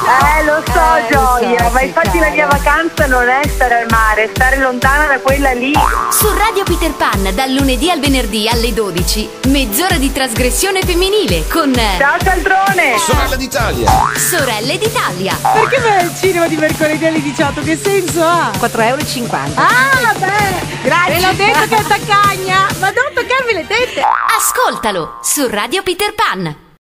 Lo so, Gioia, ma infatti la mia vacanza non è stare al mare, è stare lontana da quella lì. Su Radio Peter Pan, dal lunedì al venerdì alle 12, mezz'ora di trasgressione femminile con... Ciao cialtrone! Sorella d'Italia. Sorelle d'Italia. Perché vai al cinema di mercoledì alle 18? Che senso ha? 4,50 €. Ah, beh! Grazie. Ve l'ho detto che è taccagna! Ma non toccarmi le tette! Ascoltalo su Radio Peter Pan.